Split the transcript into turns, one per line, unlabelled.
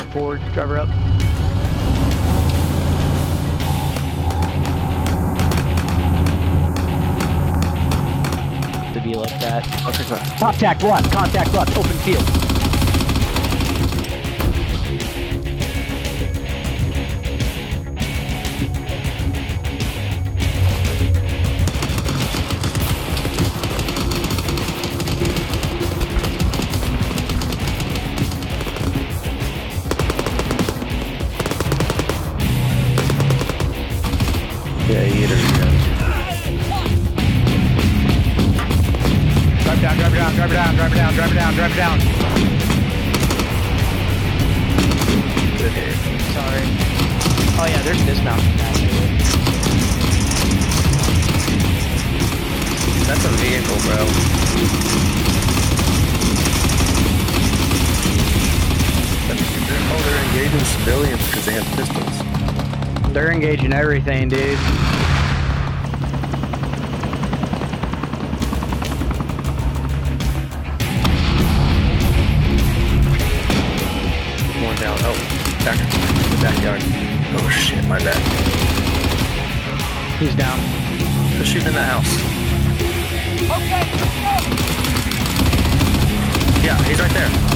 forward, driver up. To be like that.
Okay, sorry.
Contact left, open field.
Yeah, he hit her.
Drive her down.
Okay.
Sorry. Oh yeah, there's dismount.
That's a vehicle, bro. Oh, they're engaging civilians because they have pistols.
They're engaging everything, dude.
One down. Oh, back in the backyard. Oh shit, my bad.
He's down.
They're shooting in that house.
Okay, let's go!
Yeah, he's right there.